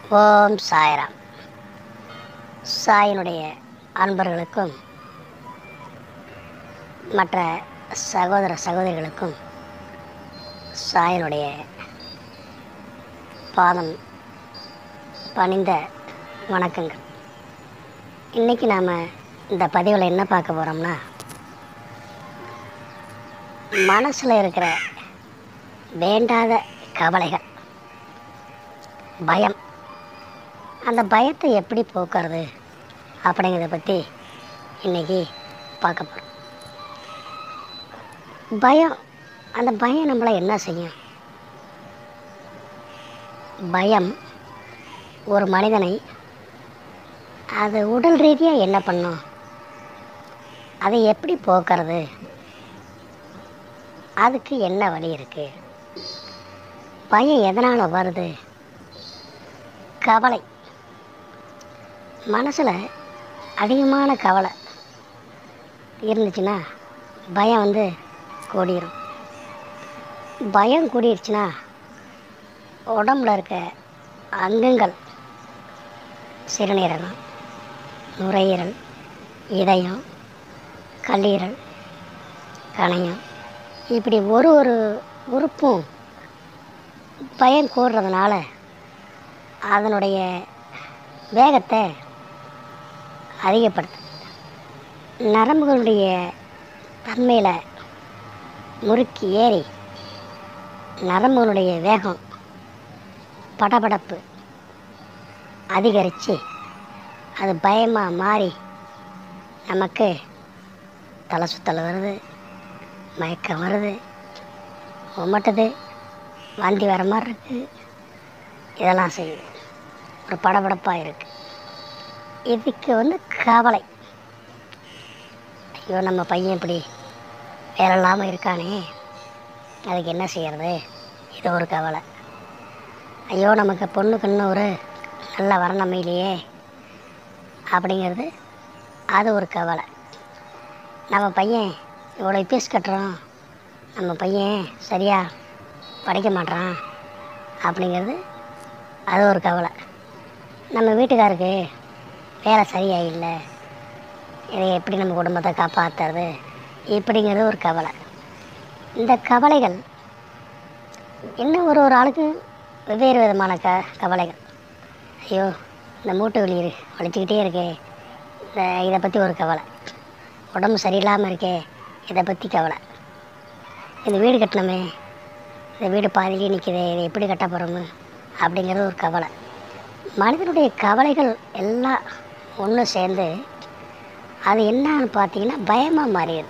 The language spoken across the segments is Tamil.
ஓம் சாய்ராம். சாயினுடைய அன்பர்களுக்கும் மற்ற சகோதர சகோதரிகளுக்கும் சாயினுடைய பாதம் பணிந்த வணக்கங்கள். இன்றைக்கி நாம் இந்த பதிவில் என்ன பார்க்க போகிறோம்னா, மனசில் இருக்கிற வேண்டாத கவலைகள், பயம், அந்த பயத்தை எப்படி போக்குறது அப்படிங்கிறத பற்றி இன்றைக்கி பார்க்க போகிறோம். அந்த பயம் நம்மளை என்ன செய்யும்? பயம் ஒரு மனிதனை அது உடல் ரீதியாக என்ன பண்ணும், அதை எப்படி போக்குறது, அதுக்கு என்ன வழி இருக்குது? பயம் எதனால் வருது? கவலை, மனசில் அதிகமான கவலை இருந்துச்சுன்னா பயம் கூடிரும். பயம் கூடிருச்சுன்னா உடம்புல இருக்க அங்கங்கள், சிறுநீரகம், நுரையீரல், இதயம், கல்லீரல், கணையம், இப்படி ஒரு உறுப்பும் பயம் கூடுறதுனால அதனுடைய வேகத்தை அதிகப்படுத்து. நரம்புகளுடைய தன்மையில் முறுக்கி ஏறி நரம்புகளுடைய வேகம், படபடப்பு அதிகரித்து அது பயமாக மாறி நமக்கு தலை சுத்தல் வருது, மயக்கம் வருது, உமட்டுது, வாந்தி வர மாதிரி இருக்குது. இதெல்லாம் செய்யுது. ஒரு படபடப்பாக இருக்குது. இதுக்கு கவலை. ஐயோ, நம்ம பையன் இப்படி வேலை இல்லாமல் இருக்கானே, அதுக்கு என்ன செய்கிறது? இது ஒரு கவலை. ஐயோ, நமக்கு பொண்ணுக்குன்னு ஒரு நல்ல வரன் அமையிலையே அப்படிங்கிறது அது ஒரு கவலை. நம்ம பையன் இவ்வளோ ஃபீஸ் கட்டுறோம், நம்ம பையன் சரியாக படிக்க மாட்டான் அப்படிங்கிறது அது ஒரு கவலை. நம்ம வீட்டுக்காருக்கு வேலை சரியாக இல்லை, இதை எப்படி நம்ம குடும்பத்தை காப்பாற்றுறது இப்படிங்கிறது ஒரு கவலை. இந்த கவலைகள் இன்னும் ஒரு ஆளுக்கு வெவ்வேறு விதமான கவலைகள். ஐயோ, இந்த மூட்டு வலிச்சுக்கிட்டே இருக்கே, இதை பற்றி ஒரு கவலை. உடம்பு சரியில்லாமல் இருக்கே, இதை பற்றி கவலை. இந்த வீடு கட்டணுமே, இந்த வீடு பாதியிலே நிற்கிதே, இதை எப்படி கட்ட போகிறோமு அப்படிங்கிறது ஒரு கவலை. மனிதனுடைய கவலைகள் எல்லாம் ஒன்று சேர்ந்து அது என்னன்னு பார்த்தீங்கன்னா பயமாக மாறிடுது.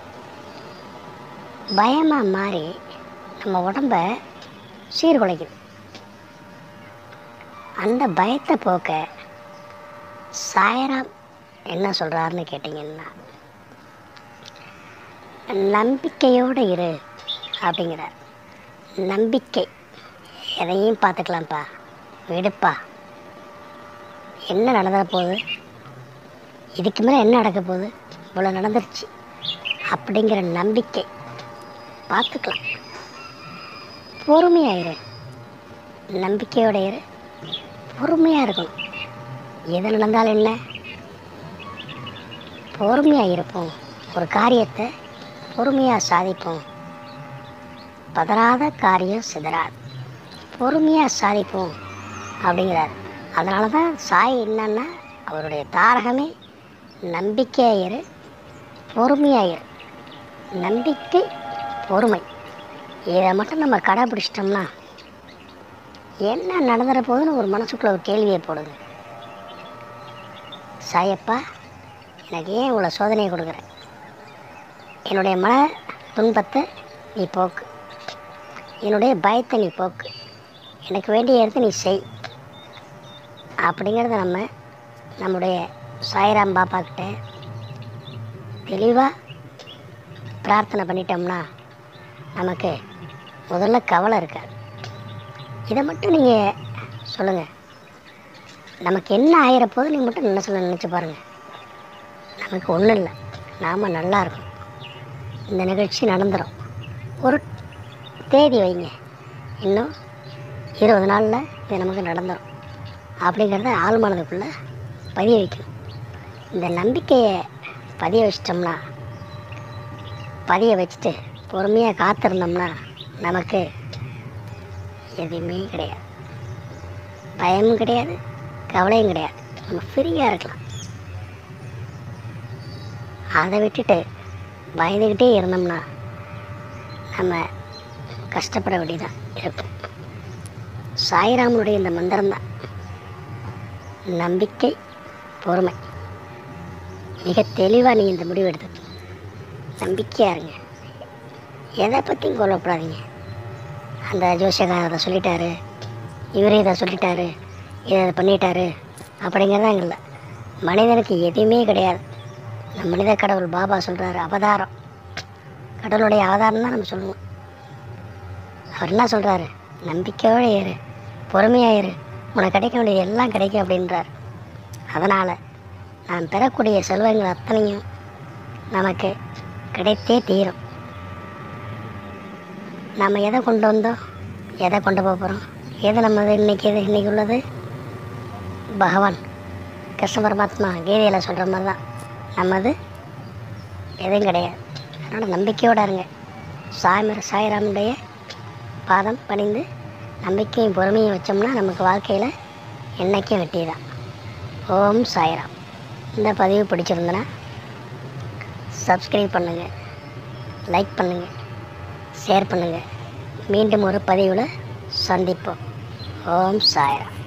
பயமாக மாறி நம்ம உடம்ப சீர்குலைக்குது. அந்த பயத்தை போக்க சாய்ராம் என்ன சொல்கிறாருன்னு கேட்டிங்கன்னா, நம்பிக்கையோடு இரு அப்படிங்கிறார். நம்பிக்கை, எதையும் பார்த்துக்கலாம்ப்பா, விடுப்பா, என்ன நடந்துட போகுது, இதுக்கு மேலே என்ன நடக்க போகுது, இவ்வளோ நடந்துருச்சு அப்படிங்கிற நம்பிக்கை, பார்த்துக்கலாம். பொறுமையாயிரு, நம்பிக்கையோட இரு, பொறுமையாக இருக்கணும். எது நடந்தாலும் என்ன, பொறுமையாக இருப்போம். ஒரு காரியத்தை பொறுமையாக சாதிப்போம். பதறாத காரியம் சிதறாது, பொறுமையாக சாதிப்போம் அப்படிங்கிறார். அதனால தான் சாய் என்னன்னா, அவருடைய தாரகமே நம்பிக்கையாயிரு, பொறுமையாயிரு. நம்பிக்கை, பொறுமை, இதை மட்டும் நம்ம கடைப்பிடிச்சிட்டோம்னா என்ன நடந்துட போகுதுன்னு ஒரு மனசுக்குள்ள ஒரு கேள்வியை போடுது. சாயப்பா, எனக்கு ஏன் இவ்வளோ சோதனையை கொடுக்குற? என்னுடைய மன துன்பத்தை நீ போக்கு, என்னுடைய பயத்தை நீ போக்கு, எனக்கு வேண்டிய இடத்த நீ செய் அப்படிங்கிறத நம்முடைய சாய்ராம் பாப்பாக்கிட்ட தெளிவாக பிரார்த்தனை பண்ணிட்டோம்னா நமக்கு முதல்ல கவலை இருக்காது. இதை மட்டும் நீங்கள் சொல்லுங்கள், நமக்கு என்ன ஆயிரப்போது நீங்கள் மட்டும் நினச்சி பாருங்கள். நமக்கு ஒன்றும் இல்லை, நாம் நல்லா இருக்கணும். இந்த நிகழ்ச்சி நடந்துடும். ஒரு தேதி வைங்க, இன்னும் 20 நாளில் இது நமக்கு நடந்துடும். அப்படிங்கிறத ஆள் மனதுக்குள்ளே பதிய வைக்கணும். இந்த நம்பிக்கையை பதிய வச்சிட்டோம்னா, பதிய வச்சுட்டு பொறுமையாக காத்திருந்தோம்னா நமக்கு எதுவுமே கிடையாது, பயமும் கிடையாது, கவலையும் கிடையாது. நம்ம ஃப்ரீயாக இருக்கலாம். அதை விட்டுட்டு பயந்துக்கிட்டே இருந்தோம்னா நம்ம கஷ்டப்பட வேண்டியதான் இருக்கும். சாய்ராமனுடைய இந்த மந்திரம்தான் நம்பிக்கை, பொறுமை. மிக தெளிவாக நீங்கள் இந்த முடிவு எடுத்து நம்பிக்கையாக இருங்க. எதை பற்றியும் கவலைப்படாதீங்க. அந்த ஜோசியக்காரர் அதை சொல்லிட்டாரு, இவரே இதை சொல்லிட்டாரு, இதை பண்ணிட்டாரு அப்படிங்கிறதான் இல்லை. மனிதனுக்கு எதுவுமே கிடையாது. இந்த மனித கடவுள் பாபா சொல்கிறாரு, அவதாரம், கடவுளுடைய அவதாரம் தான் நம்ம சொல்லுவோம். அவர் என்ன சொல்கிறாரு? நம்பிக்கையோடு ஏறு, பொறுமையாக ஏறு, உனக்கு கிடைக்க வேண்டியது எல்லாம் கிடைக்கும் அப்படின்றார். அதனால் நாம் பெறக்கூடிய செல்வங்கள் அத்தனையும் நமக்கு கிடைத்தே தீரும். நம்ம எதை கொண்டு வந்தோம், எதை கொண்டு போக போகிறோம், எது நம்மது இன்றைக்கி உள்ளது பகவான் கிருஷ்ண பரமாத்மா கீதையில் சொல்கிற மாதிரி தான் நம்மது எதுவும் கிடையாது. அதனால் நம்பிக்கையோடு இருங்க. சாய்ராமுடைய பாதம் பணிந்து நம்பிக்கையும் பொறுமையும் வச்சோம்னா நமக்கு வாழ்க்கையில் என்றைக்கும் வெற்றி தான். ஓம் சாய்ராம். இந்த பதிவு பிடிச்சிருந்தனா சப்ஸ்கிரைப் பண்ணுங்கள், லைக் பண்ணுங்கள், ஷேர் பண்ணுங்கள். மீண்டும் ஒரு பதிவில் சந்திப்போம். ஓம் சாய்ராம்.